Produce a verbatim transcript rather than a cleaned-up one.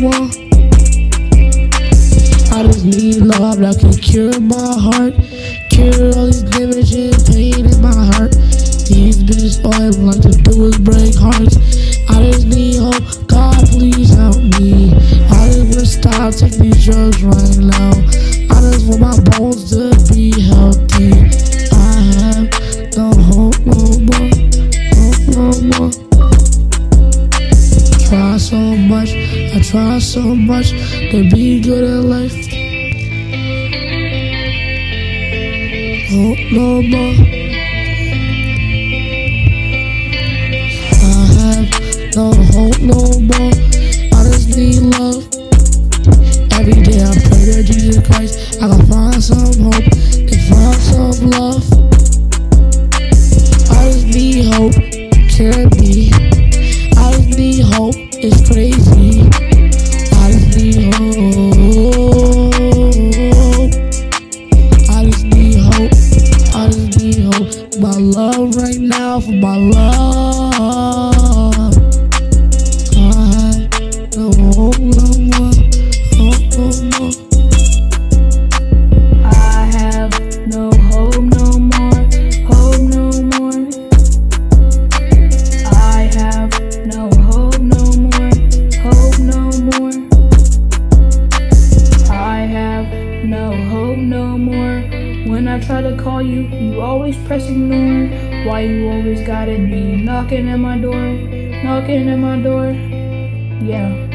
more. I just need love that can cure my heart, cure all these damage and pain in my heart. These bitches all I like to do is break hearts. I just need hope, God please help me. I just wanna stop taking these drugs right now. I just want my bones to be healthy. I have no hope no more, hope no more. Try so much, I try so much to be good at life. Hope no more. I have no hope no more. I just need love. Every day I pray to Jesus Christ, I can find some hope and find some love. I just need hope, can't be. I just need hope, it's crazy. I just need hope. I just need hope. I just need hope. My love right now for my love. I have no hope no more. Hope no more. I have no hope no more. Hope no more. I have no hope no more. Hope no more. I have no hope no more. When I try to call you, you always press ignore. Why you always gotta be knocking at my door, knocking at my door? Yeah.